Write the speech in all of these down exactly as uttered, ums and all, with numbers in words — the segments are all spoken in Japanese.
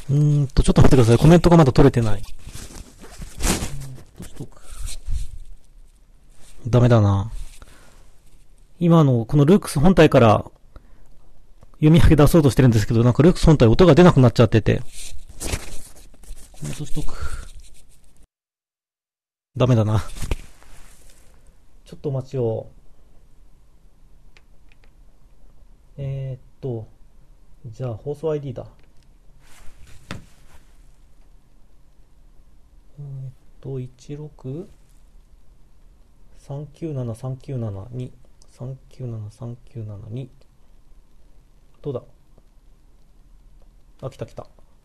うーんと、ちょっと待ってください。コメントがまだ取れてない。どうしとく。ダメだな。今の、このルークス本体から読み上げ出そうとしてるんですけど、なんかルークス本体音が出なくなっちゃってて。コメントしとく。ダメだな。ちょっとお待ちを。えー、っと、じゃあ放送 アイディー だ。えー、っと、いちろく さんきゅうなな さんきゅうなな に さんきゅうなな さんきゅうなな にどうだ。あ、来た来た。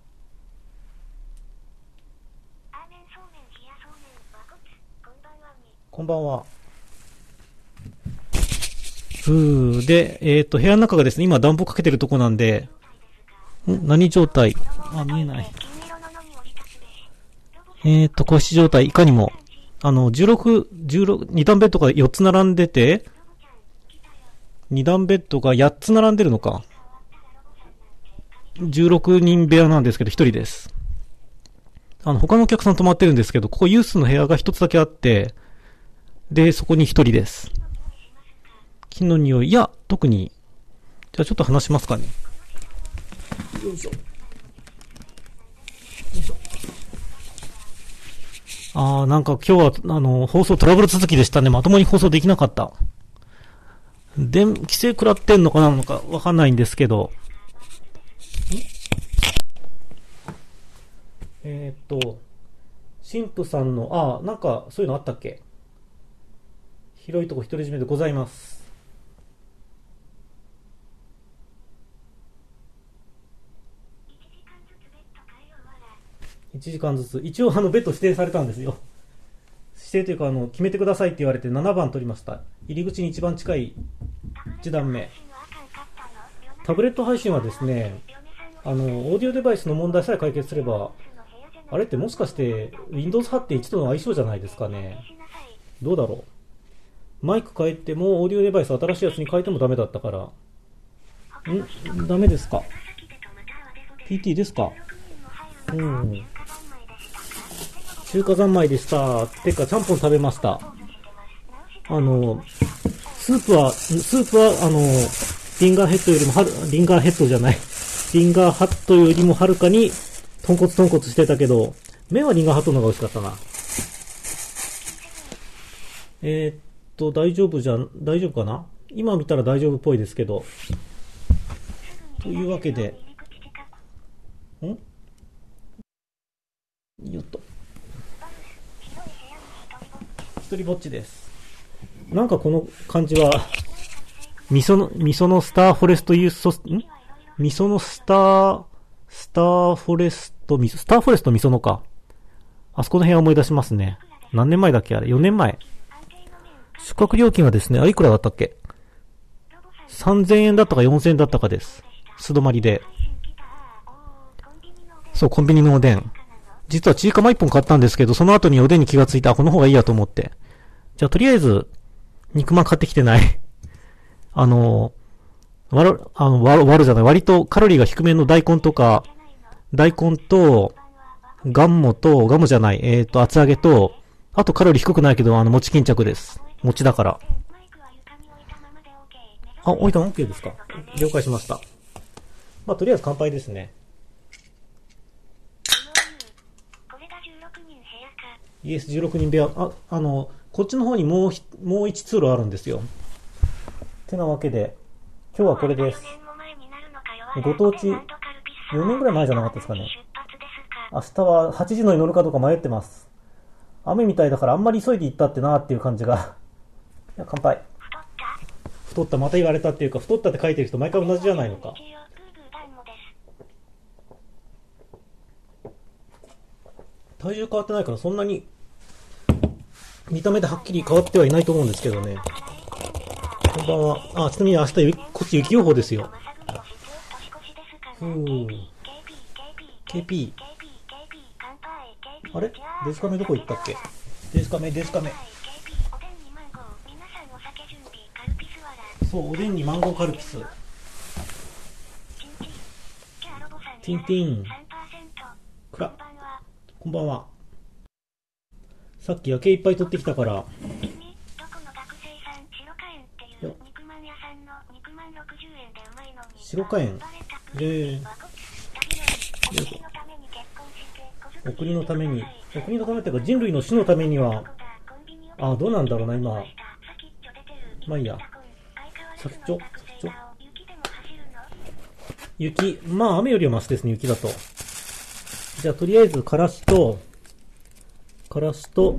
こんばんは。ふーで、えっ、ー、と、部屋の中がですね、今暖房かけてるとこなんで、ん何状態？あ、見えない。えっ、ー、と、個室状態、いかにも、あの、じゅうろく、じゅうろく、に段ベッドがよっつ並んでて、に段ベッドがやっつ並んでるのか。じゅうろくにん部屋なんですけど、ひとりです。あの、他のお客さん泊まってるんですけど、ここユースの部屋がひとつだけあって、で、そこにひとりです。木の匂い、いや、特に。じゃあちょっと話しますかね。よいしょ。よいしょ。あー、なんか今日は、あの、放送トラブル続きでしたね。まともに放送できなかった。で、規制食らってんのかなのかわかんないんですけど。えーっと、神父さんの、あー、なんかそういうのあったっけ？広いとこ独り占めでございます。いちじかんずつ。一応あのベッド指定されたんですよ。指定というかあの決めてくださいって言われてななばん取りました。入り口に一番近いいち段目。タブレット配信はですね、あのオーディオデバイスの問題さえ解決すれば、あれってもしかして ウィンドウズはちてんいち との相性じゃないですかね。どうだろう。マイク変えてもオーディオデバイス新しいやつに変えてもダメだったから。んダメですか？ ピーティー ですか？うん。中華三昧でした。てか、ちゃんぽん食べました。あの、スープは、スープは、あの、リンガーヘッドよりもはる、リンガーヘッドじゃない。リンガーハットよりもはるかに、豚骨豚骨してたけど、麺はリンガーハットの方が美味しかったな。えー、っと、大丈夫じゃん、大丈夫かな？今見たら大丈夫っぽいですけど。というわけで、んよっと。一人ぼっちです。なんかこの感じは、みその、みそのスターフォレストユース、んみそのスター、スターフォレスト、スターフォレストみそのか。あそこの部屋思い出しますね。何年前だっけあれ？ よ 年前。宿泊料金はですね、あ、いくらだったっけ？ さんぜん 円だったかよんせんえんだったかです。素泊まりで。そう、コンビニのおでん。実はチーカマいっぽん買ったんですけど、その後におでんに気がついた。この方がいいやと思って。じゃあとりあえず、肉まん買ってきてない。あの、割る、あの、割る、割るじゃない、割とカロリーが低めの大根とか、大根と、ガンモと、ガムじゃない、えっ、ー、と、厚揚げと、あとカロリー低くないけど、あの、餅巾着です。餅だから。あ、置いたの OK ですか？了解しました。まあ、とりあえず乾杯ですね。イエスじゅうろくにん部屋。あ、あの、こっちの方にもう、もう一通路あるんですよ。てなわけで、今日はこれです。ご当地、よねんぐらい前じゃなかったですかね。明日ははちじのに乗るかどうか迷ってます。雨みたいだからあんまり急いで行ったってなーっていう感じが。いや、乾杯。太った、また言われたっていうか、太ったって書いてる人毎回同じじゃないのか。体重変わってないからそんなに見た目ではっきり変わってはいないと思うんですけどね。こんばんは。あ、ちなみに明日こっち雪予報ですよ。ふー。ケーピー。あれデスカメどこ行ったっけ？デスカメ、デスカメ。そう、おでんにマンゴーカルピス。ティンティン。 こんばんは。さっき夜景いっぱい取ってきたから。 君、どこの学生さん、白花園っていう肉まん屋さんの肉まんろくじゅうえんでうまいのに。 白花園。えー、お国のために、お国のためっていうか人類の死のためには、あ、どうなんだろうな、今。まあいいや。先っちょ、先っちょ。雪、まあ雨よりはマシですね、雪だと。じゃあとりあえず、からしと、からしと、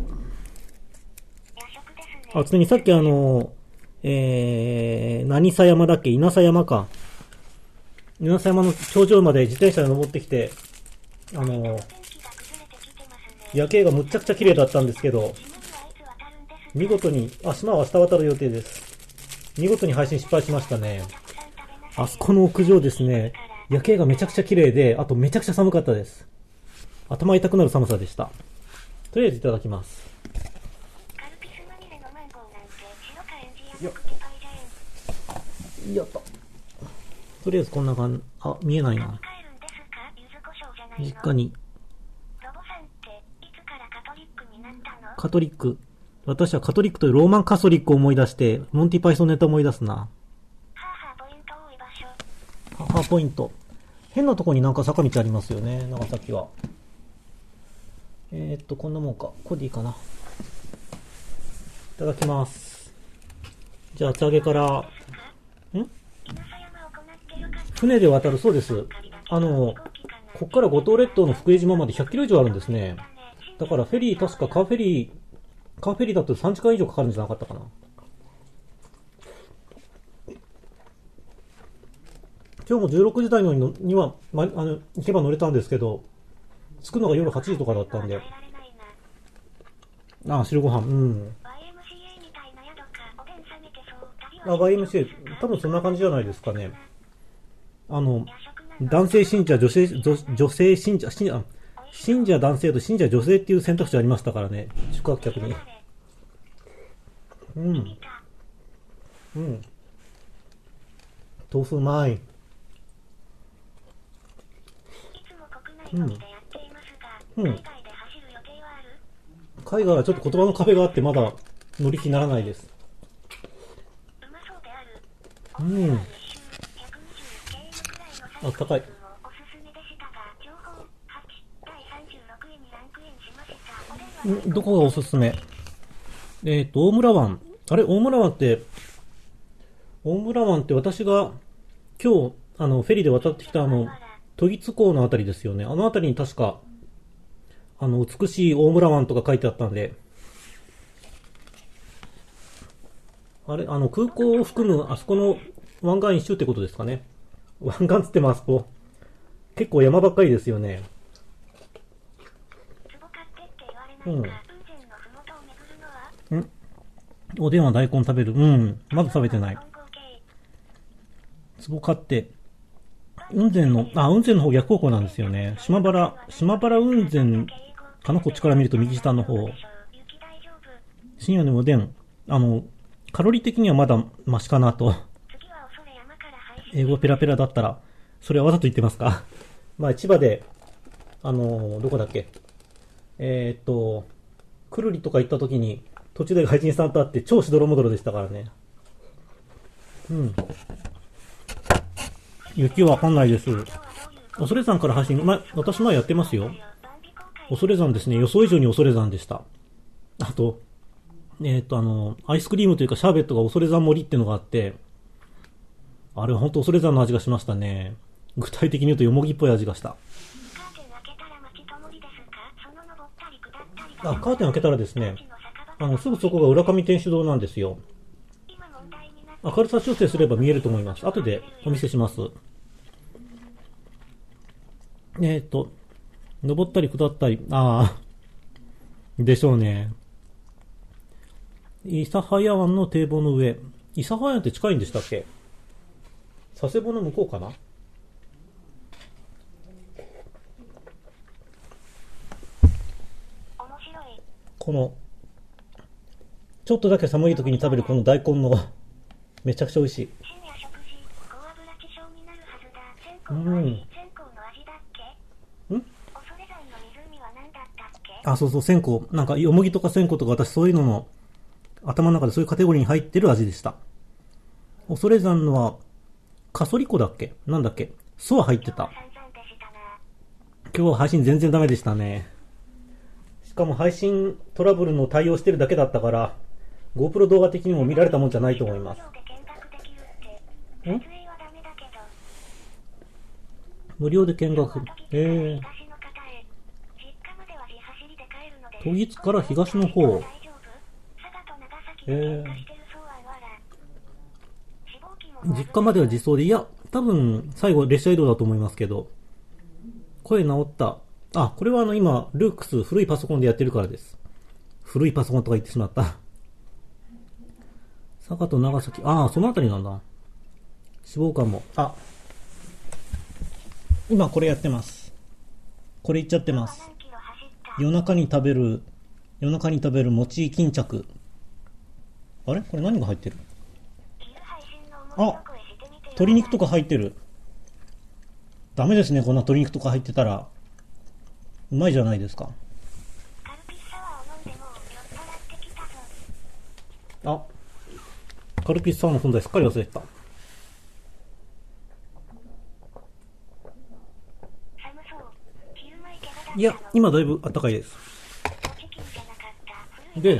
あ、ついにさっきあの、えー、何佐山だっけ、稲佐山か。稲佐山の頂上まで自転車で登ってきて、あの、夜景がむっちゃくちゃ綺麗だったんですけど、見事に、あ、島は明日渡る予定です。見事に配信失敗しましたね。あそこの屋上ですね、夜景がめちゃくちゃ綺麗で、あとめちゃくちゃ寒かったです。頭痛くなる寒さでした。とりあえずいただきます。よっ。やった。とりあえずこんな感じ。あ、見えないな。実家に。カトリック。私はカトリックというローマンカソリックを思い出して、モンティパイソンネタを思い出すな。ハーハーポイント。変なとこになんか坂道ありますよね、長崎は。えー、っと、こんなもんか。ここでいいかな。いただきます。じゃあ、厚揚げから、ん船で渡るそうです。あの、こっから五島列島の福江島までひゃっキロ以上あるんですね。だからフェリー、確かカーフェリー、カーフェリーだとさんじかん以上かかるんじゃなかったかな。今日もじゅうろくじ台のには、ま、あの、行けば乗れたんですけど、着くのが夜はちじとかだったんで。ああ、昼ご飯、うん。あ、ワイエムシーエー、多分そんな感じじゃないですかね。あの、男性信者、女性、女、女性信者、信者、信者男性と信者女性っていう選択肢ありましたからね、宿泊客に。うん。うん。豆腐うまい。うん。うん。海外はちょっと言葉の壁があってまだ乗り気にならないです。うん。あったかい。んどこがおすすめ？えっと、大村湾。あれ、大村湾って、大村湾って私が今日、あの、フェリーで渡ってきたあの、都議津港のあたりですよね。あのあたりに確か、あの、美しい大村湾とか書いてあったんで、あれ、あの、空港を含むあそこの湾岸一周ってことですかね。湾岸つってもあそこ、結構山ばっかりですよね。うん。んおでんは大根食べる。うん。まだ食べてない。壺買って、雲仙の、あ、雲仙の方逆方向なんですよね。島原、島原雲仙かな、こっちから見ると右下の方。深夜のおでん、あの、カロリー的にはまだマシかなと。英語ペラペラだったら、それはわざと言ってますか？まあ、千葉で、あの、どこだっけ？えー、っと、くるりとか行った時に、途中で外人さんと会って超しどろもどろでしたからね。うん。雪はわかんないです。恐山から配信、ま、私前やってますよ。恐山ですね。予想以上に恐山でした。あと、えっ、と、あの、アイスクリームというかシャーベットが恐山盛りっていうのがあって、あれは本当恐山の味がしましたね。具体的に言うとよもぎっぽい味がした。あ、カーテン開けたらですね、あの、すぐそこが浦上天主堂なんですよ。明るさ調整すれば見えると思います。後でお見せします。えっ、と、登ったり下ったり、ああ、でしょうね。諫早湾の堤防の上。諫早湾って近いんでしたっけ？佐世保の向こうかな？この、ちょっとだけ寒い時に食べるこの大根の、めちゃくちゃ美味しい。うん。ん？ あ、そうそう、線香。なんか、よもぎとか線香とか私そういうのの、頭の中でそういうカテゴリーに入ってる味でした。恐山のは、カソリコだっけなんだっけソは入ってた。今日は配信全然ダメでしたね。しかも配信トラブルの対応してるだけだったから、GoPro 動画的にも見られたもんじゃないと思います。ん無料で見学。えー。都議津から東の方。えー。実家までは自走で、いや、多分、最後列車移動だと思いますけど、声治った。あ、これはあの今、ルークス古いパソコンでやってるからです。古いパソコンとか言ってしまった。佐賀と長崎、ああ、そのあたりなんだ。脂肪肝も。あ、今これやってます。これいっちゃってます。夜中に食べる、夜中に食べる餅巾着。あれこれ何が入ってる？あ、鶏肉とか入ってる。ダメですね、こんな鶏肉とか入ってたら。うまいじゃないですか。あ、カルピスサワーの存在すっかり忘れてた。いや、今だいぶ暖かいです。で、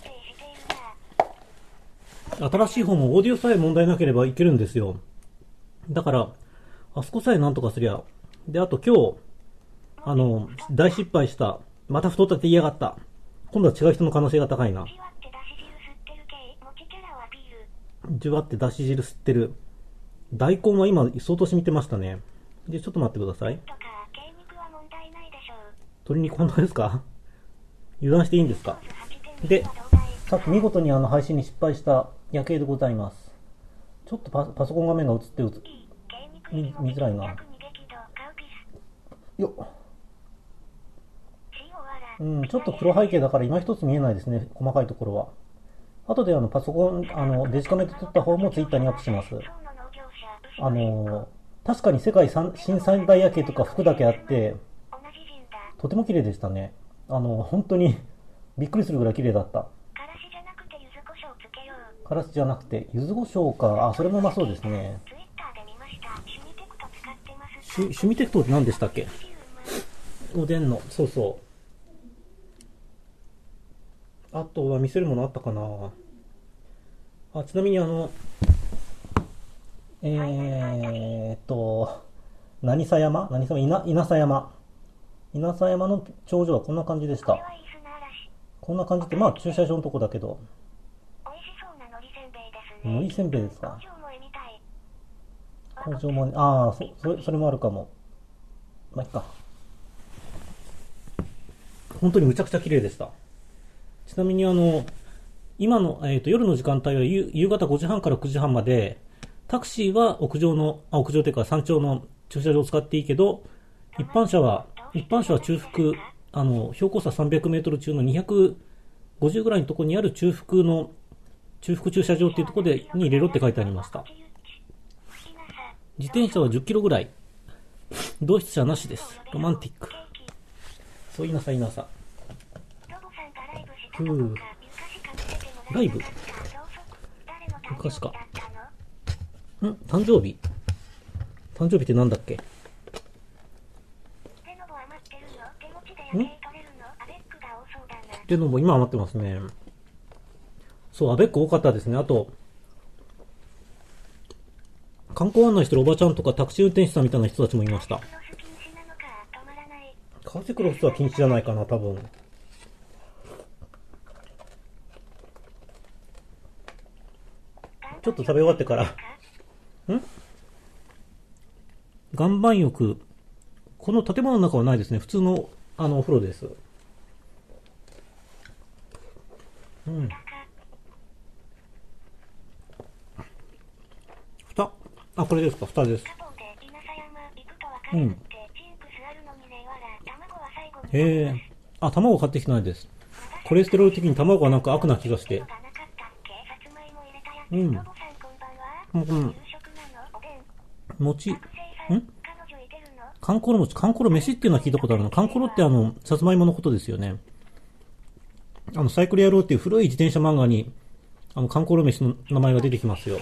新しい方もオーディオさえ問題なければいけるんですよ。だから、あそこさえなんとかすりゃ。で、あと今日、あの、大失敗した。また太ったって言いやがった。今度は違う人の可能性が高いな。じゅわってだし汁吸ってる。大根は今、相当染みてましたね。で、ちょっと待ってください。鶏肉本当ですか？油断していいんですか？で、さっき見事にあの配信に失敗した夜景でございます。ちょっと パ, パソコン画面が映って映見, 見づらいな。よっ。うん、ちょっと黒背景だから今一つ見えないですね、細かいところは。後であのパソコン、あのデジカメで撮った方もツイッターにアップします。あの確かに世界新三大夜景とか服だけあって、とても綺麗でしたね。あの本当にびっくりするぐらい綺麗だった。からしじゃなくて柚子胡椒か。あ、それもうまそうですね。シュ趣味テクトって何でしたっけ？おでんの、そうそう。あとは見せるものあったかなあ。ちなみにあのえーっと何佐山何佐山稲佐山稲佐山の頂上はこんな感じでした。こんな感じって、まあ駐車場のとこだけど。海苔せんべいですか？工場も、ああ、そ、それ、それもあるかも。まあ、いっか。本当にむちゃくちゃ綺麗でした。ちなみにあの、今の、えっと、夜の時間帯は夕、夕方ごじはんからくじはんまで、タクシーは屋上の、あ、屋上というか山頂の駐車場を使っていいけど、一般車は、一般車は中腹、あの、標高差さんびゃくメートル中のにひゃくごじゅうぐらいのところにある中腹の、中腹駐車場っていうところでに入れろって書いてありました。自転車はじゅっキロぐらい。同室車なしです。ロマンティック。そういなさいなさ。ふぅ。ライブ昔か。ん誕生日誕生日ってなんだっけ？んデノボ今余ってますね。そう、アベック多かったですね。あと、観光案内してるおばちゃんとかタクシー運転手さんみたいな人たちもいました。カーセクロスは禁止じゃないかな、多分。ちょっと食べ終わってから。ん岩盤浴。この建物の中はないですね。普通の、あの、お風呂です。うん。蓋。あ、これですか、蓋です。うん。へえ。あ、卵買ってきてないです。コレステロール的に卵はなんか悪な気がして。うん。うん。餅。んカンコロ餅、カンコロ飯っていうのは聞いたことあるの。カンコロってあの、さつまいものことですよね。あの、サイクル野郎っていう古い自転車漫画に、あの、カンコロ飯の名前が出てきますよ。ん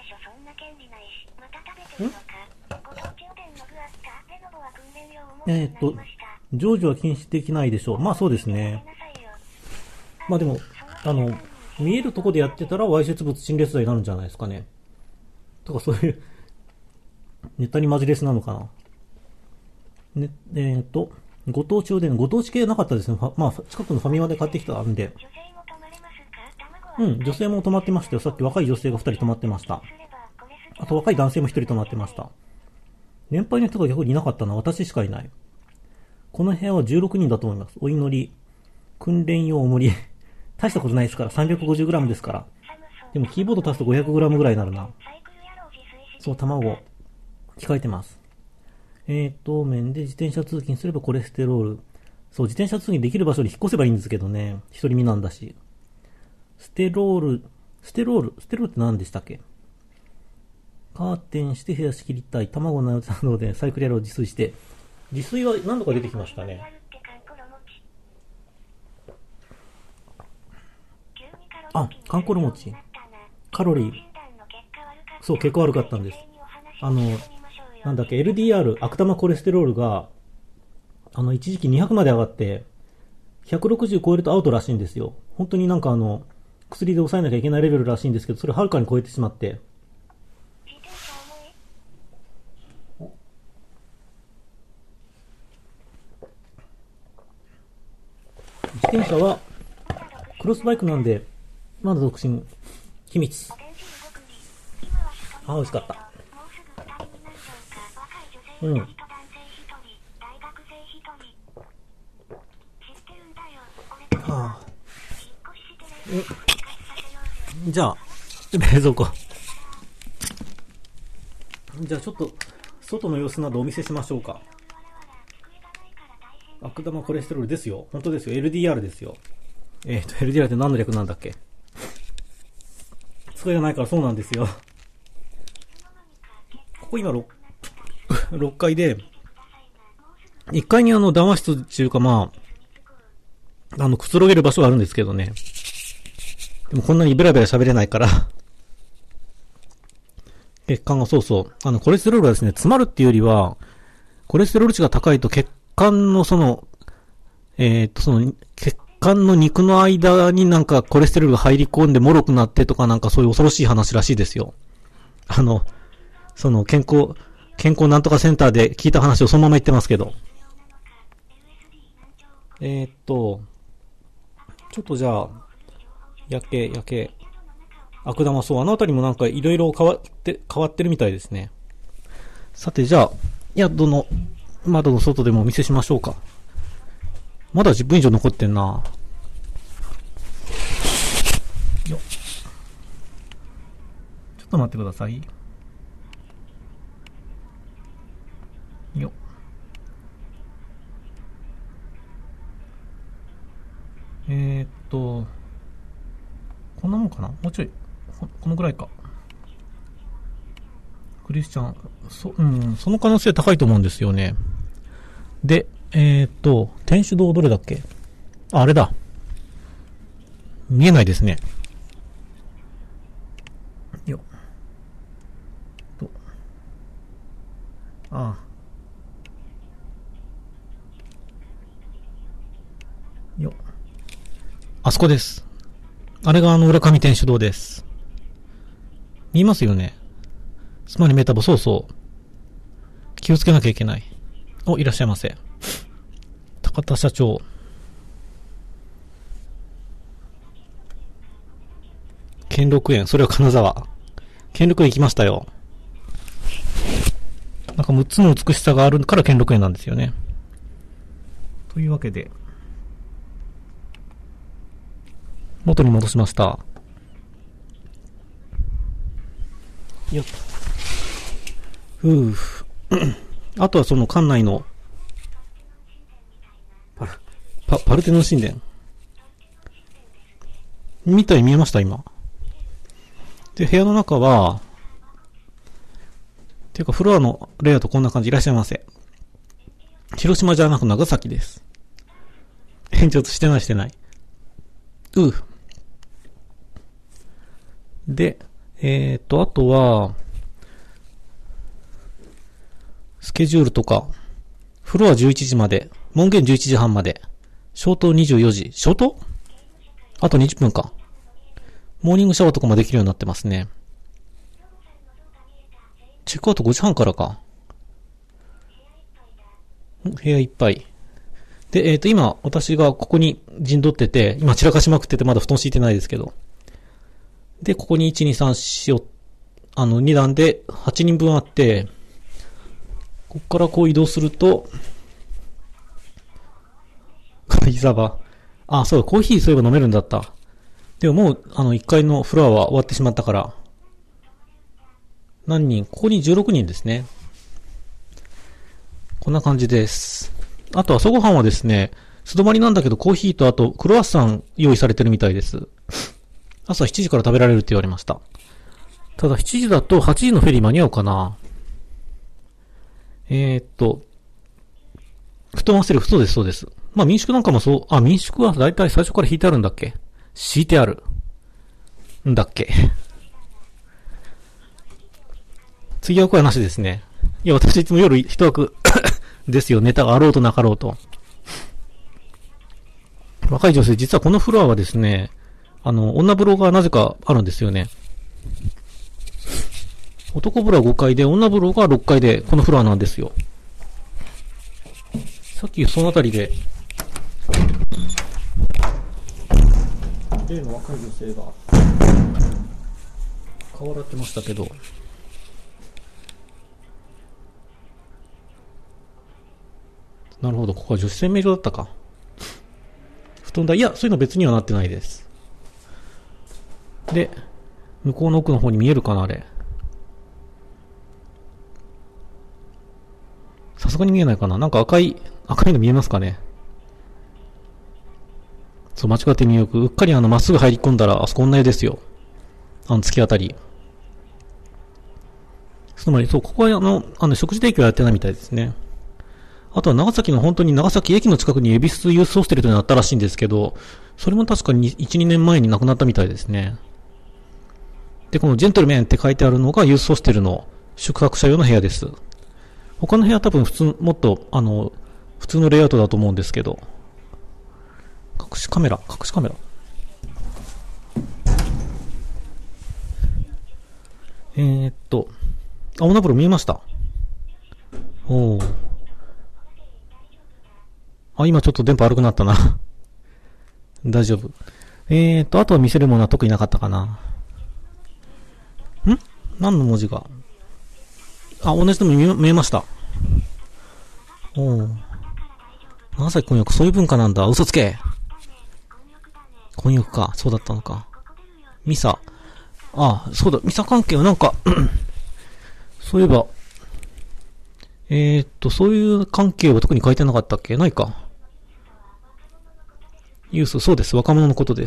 えーっと、成就は禁止できないでしょう。まあそうですね。まあでも、あの、見えるとこでやってたら、わいせつ物陳列罪になるんじゃないですかね。とかそういう、ネタにマジレスなのかな。ね、えーっと、ご当地おでん、ご当地系なかったですね。まあ、近くのファミマで買ってきたんで。うん、女性も泊まってましたよ。さっき若い女性がふたり泊まってました。あと若い男性もひとり泊まってました。年配の人が逆にいなかったのは私しかいない。この部屋はじゅうろくにんだと思います。お祈り、訓練用おもり。大したことないですから、さんびゃくごじゅうグラム ですから。でもキーボード足すと ごひゃくグラム ぐらいになるな。そう、卵、控えてます。えーと、面で自転車通勤すればコレステロール。そう、自転車通勤できる場所に引っ越せばいいんですけどね。一人身なんだし。ステロール、ステロール、ステロールって何でしたっけ？カーテンして部屋仕切りたい。卵のなどでサイクル野郎自炊して。自炊は何度か出てきましたね。あ、カンコロ餅。カロリー。そう、結構悪かったんです。あの、なんだっけ、エルディーアール、悪玉コレステロールが、あの、一時期にひゃくまで上がって、ひゃくろくじゅう超えるとアウトらしいんですよ。本当になんかあの、薬で抑えなきゃいけないレベルらしいんですけど、それはるかに超えてしまって。自転車は、クロスバイクなんで、まだ独身、秘密。あ、美味しかった。うん。はあ、え、じゃあ、冷蔵庫。じゃあちょっと、外の様子などお見せしましょうか。悪玉コレステロールですよ。本当ですよ。エルディーアール ですよ。えっと、エルディーアール って何の略なんだっけ？それじゃないからそうなんですよ。ここ今 6, ろっかいで、いっかいにあの談話室っていうかまあ、あのくつろげる場所があるんですけどね。でもこんなにベラベラ喋れないから。血管がそうそう。あのコレステロールはですね、詰まるっていうよりは、コレステロール値が高いと血管のその、えっとその血管の肉の間になんかコレステロールが入り込んで脆くなってとかなんかそういう恐ろしい話らしいですよ。あの、その健康、健康なんとかセンターで聞いた話をそのまま言ってますけど。えー、っと、ちょっとじゃあ、焼け、焼け、悪玉そう、あのあたりもなんかいろいろ変わって、変わってるみたいですね。さてじゃあ、宿の窓の外でもお見せしましょうか。まだじゅっぷん以上残ってんな。よっ。ちょっと待ってください。よっ。えー、っと、こんなもんかな？もうちょい。こ, このぐらいか。クリスチャン、そ、うん、その可能性高いと思うんですよね。で、えー、っと、天主堂どれだっけ？あ、あれだ。見えないですね。よっ。と。ああ。よっ。あそこです。あれがあの浦上天主堂です。見えますよね。スマニメタボ、そうそう。気をつけなきゃいけない。お、いらっしゃいませ。高田社長。兼六園、それは金沢。兼六園行きましたよ。なんかむっつの美しさがあるから兼六園なんですよね。というわけで、元に戻しました。よっと。ふぅ。あとはその館内のパル、パ、パルテノン神殿みたいに見えました今。で、部屋の中は、ていうかフロアのレイアウトこんな感じ。いらっしゃいませ。 広島じゃなく長崎です。返却してないしてない。うぅ。で、えーと、あとは、スケジュールとか、フロアじゅういちじまで、門限じゅういちじはんまで、消灯にじゅうよじ、消灯？あとにじゅっぷんか。モーニングシャワーとかもできるようになってますね。チェックアウトごじはんからか。部屋いっぱい。で、えっと、今、私がここに陣取ってて、今散らかしまくっててまだ布団敷いてないですけど。で、ここにいち、に、さん、よん、あの、に段ではちにんぶんあって、ここからこう移動すると、会座場。あ、そうだ、コーヒーそういえば飲めるんだった。でももう、あの、いっかいのフロアは終わってしまったから、何人？ここにじゅうろくにんですね。こんな感じです。あと朝ごはんはですね、素泊まりなんだけどコーヒーとあとクロワッサン用意されてるみたいです。朝しちじから食べられるって言われました。ただしちじだとはちじのフェリー間に合うかな。えーっと、布団忘れる、そうです、そうです。まあ民宿なんかもそう、あ、民宿はだいたい最初から引いてあるんだっけ？敷いてある。んだっけ？次枠はなしですね。いや、私いつも夜一枠ですよ。ネタがあろうとなかろうと。若い女性、実はこのフロアはですね、あの、女風呂がなぜかあるんですよね。男風呂はごかいで、女風呂がろっかいで、このフロアなんですよ。さっきそのあたりで、例の若い女性が、顔洗ってましたけど、なるほど、ここは女子洗面所だったか。布団台、いや、そういうの別にはなってないです。で、向こうの奥の方に見えるかな、あれ。さすがに見えないかな。なんか赤い、赤いの見えますかね。そう、間違って入浴。うっかりあの、まっすぐ入り込んだら、あそこ女湯ですよ。あの、突き当たり。つまり、そう、ここはあの、あの、食事提供やってないみたいですね。あとは長崎の本当に長崎駅の近くに恵比寿ユースホステルというのがあったらしいんですけど、それも確かにいち、にねんまえに亡くなったみたいですね。で、このジェントルメンって書いてあるのがユースホステルの宿泊者用の部屋です。他の部屋は多分普通、もっと、あの、普通のレイアウトだと思うんですけど。隠しカメラ、隠しカメラ。えーっと、あ、女風呂見えました。おー。あ、今ちょっと電波悪くなったな。大丈夫。えーと、あとは見せるものは特になかったかな。ん？何の文字が？あ、同じのも見えました。おー。長崎混浴、そういう文化なんだ。嘘つけ。混浴か。そうだったのか。ミサ。あ、そうだ。ミサ関係はなんか、そういえば、えーっと、そういう関係は特に書いてなかったっけ？ないか。ユース、そうです。若者のことです。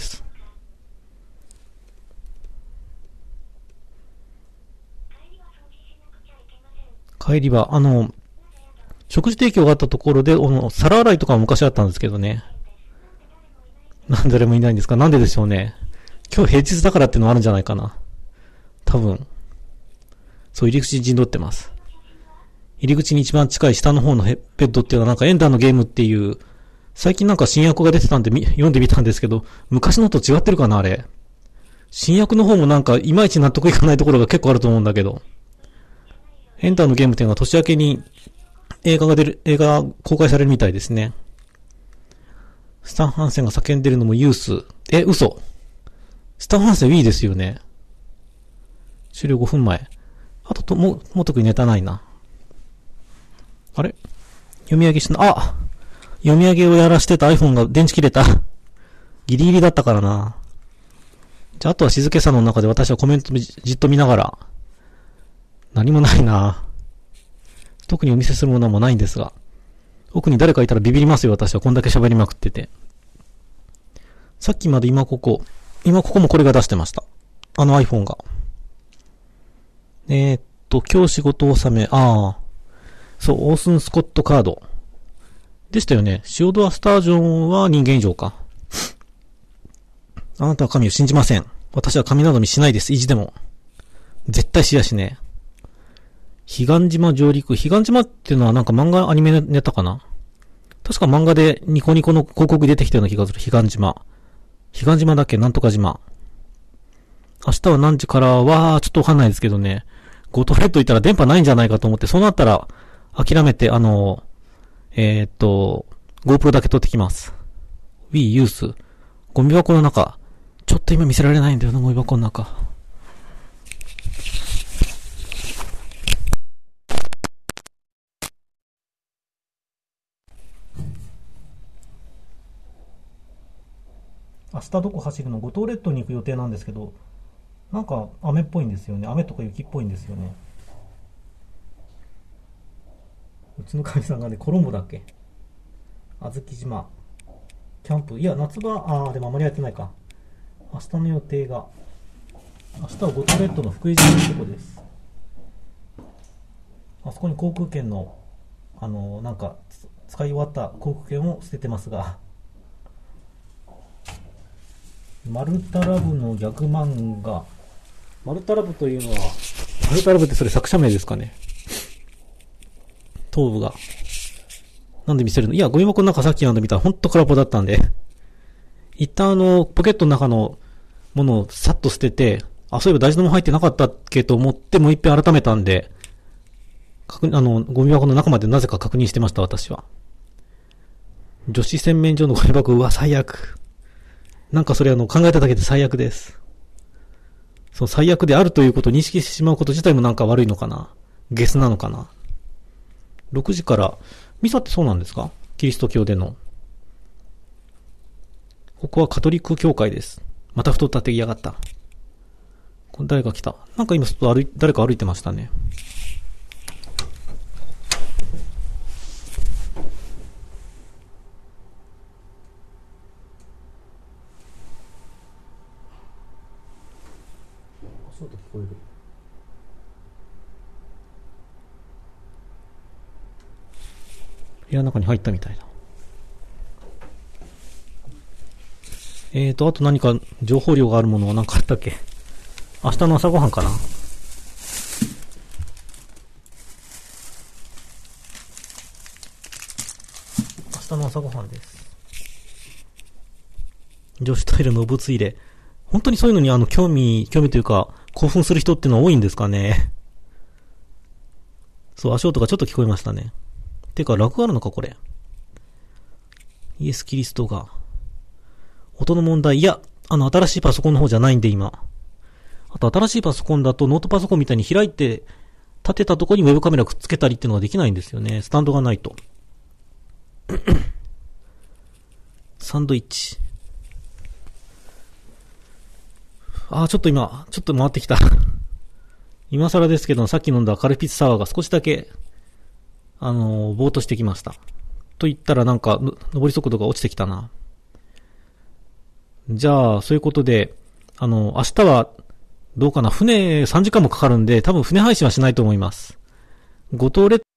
帰りは、あの、食事提供があったところで、あの、皿洗いとかも昔あったんですけどね。なんで誰もいないんですか？なんででしょうね。今日平日だからってのもあるんじゃないかな。多分。そう、入り口に陣取ってます。入り口に一番近い下の方のベッドっていうのはなんかエンダーのゲームっていう、最近なんか新訳が出てたんで読んでみたんですけど、昔のと違ってるかなあれ。新訳の方もなんかいまいち納得いかないところが結構あると思うんだけど。エンダーのゲームっていうのは年明けに映画が出る、映画が公開されるみたいですね。スタン・ハンセンが叫んでるのもユース。え、嘘。スタン・ハンセン Wii ですよね。終了ごふんまえ。あとと、も、もう特にネタないな。あれ読み上げしな、あ読み上げをやらしてた iPhone が電池切れた。ギリギリだったからな。じゃあ、あとは静けさの中で私はコメントじっと見ながら。何もないな。特にお見せするものもないんですが。奥に誰かいたらビビりますよ、私は。こんだけ喋りまくってて。さっきまで今ここ、今ここもこれが出してました。あの iPhone が。えー、っと、今日仕事納め、ああ。そう、オースンスコットカード。 でしたよね。シオドア・スタージョンは人間以上か。あなたは神を信じません。私は神など見しないです。意地でも。絶対しやしね。彼岸島上陸。彼岸島っていうのはなんか漫画アニメネタかな。確か漫画でニコニコの広告出てきたような気がする。彼岸島。彼岸島だっけなんとか島。明日は何時からは、ちょっとわかんないですけどね。ゴトレット行ったら電波ないんじゃないかと思って、そうなったら、諦めて、あの、えー、っと、GoPro だけ撮ってきます。Wii ユース。ゴミ箱の中。ちょっと今見せられないんだよな、ゴミ箱の中。明日どこ走るの？五島列島に行く予定なんですけど、なんか雨っぽいんですよね。雨とか雪っぽいんですよね。うちのかみさんがね、コロンボだっけ？あずき島。キャンプ。いや、夏場、あー、でもあまりやってないか。明日の予定が、明日は五島列島の福井島のとこです。あそこに航空券の、あのー、なんか、使い終わった航空券を捨ててますが、マルタラブのギャグ漫画。マルタラブというのは、マルタラブってそれ作者名ですかね。頭部が。なんで見せるの？いや、ゴミ箱の中さっきなんで見たらほんと空っぽだったんで。一旦あの、ポケットの中のものをさっと捨てて、あ、そういえば大事なもの入ってなかったっけと思ってもう一遍改めたんで、確認、あの、ゴミ箱の中までなぜか確認してました、私は。女子洗面所のゴミ箱、うわ、最悪。なんかそれあの、考えただけで最悪です。そう、最悪であるということを認識してしまうこと自体もなんか悪いのかな。ゲスなのかな。ろくじから、ミサってそうなんですか？キリスト教での。ここはカトリック教会です。また太ったって言いやがった。これ誰か来た。なんか今外歩い、誰か歩いてましたね。足音聞こえる。部屋の中に入ったみたいだ。えーと、あと何か情報量があるものは何かあったっけ？明日の朝ごはんかな？明日の朝ごはんです。女子トイレの物入れ。本当にそういうのにあの興味、興味というか興奮する人ってのは多いんですかね。そう、足音がちょっと聞こえましたね。てか、ラグあるのかこれ。イエス・キリストが。音の問題。いや、あの、新しいパソコンの方じゃないんで、今。あと、新しいパソコンだと、ノートパソコンみたいに開いて、立てたところにウェブカメラくっつけたりっていうのができないんですよね。スタンドがないと。サンドイッチ。あー、ちょっと今、ちょっと回ってきた。今更ですけど、さっき飲んだカルピスサワーが少しだけ、あのー、ぼーっとしてきました。と言ったらなんか、上り速度が落ちてきたな。じゃあ、そういうことで、あの、明日は、どうかな、船さんじかんもかかるんで、多分船配信はしないと思います。五島列